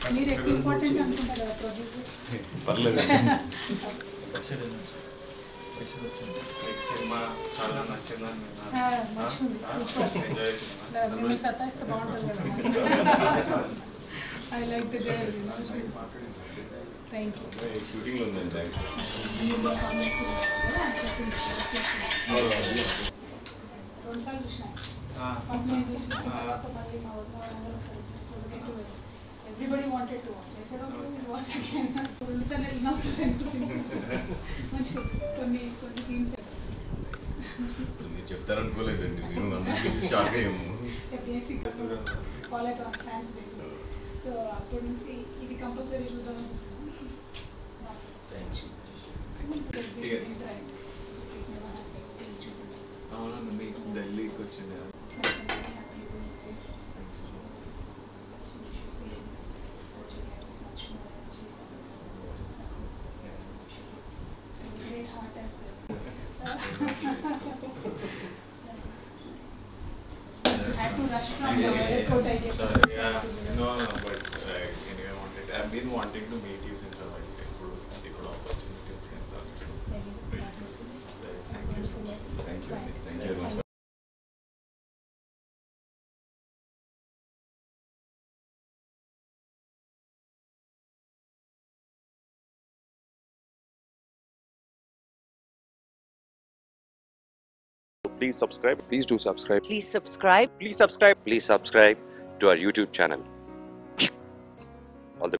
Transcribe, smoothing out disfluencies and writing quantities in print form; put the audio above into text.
మీరు ఎక్కువ ఇంపార్టెంట్ అనుకుంటారు కదా ప్రొడ్యూసర్. పర్లేదు. సినిమా చాలా నచ్చిందని మిమ్మల్ని సతాయిస్తే బాగుంటుంది కదా. I like the girl. Thank you. షూటింగ్లో ఉందండి. రెండుసార్లు చూసినా. ఫస్ట్ నేను చూసిన తర్వాత మళ్ళీ మా ఊళ్ళో everybody wanted to watch. I said, okay, we'll watch again. రెండుసార్లు enough అనిపిస్తుంది. మంచి కొన్ని సీన్స్ మీరు చెప్తారనుకోలేదండి, నేను అందరికీ షాక్ అయ్యాము. బేసిక్ ఫాలో అవుతాం ఫ్యాన్స్ బేసిక్. సో అప్పటి నుంచి ఇది కంపల్సరీ చూద్దాం అనిపిస్తుంది. అవునండి, మీకు ఢిల్లీకి వచ్చింది. I had to rush from the airport. I just No, but anyway, I've been wanting to meet you since a while. It could opportunity. Thank you very much. Please subscribe. Please do subscribe. Please subscribe. Please subscribe. Please subscribe to our YouTube channel.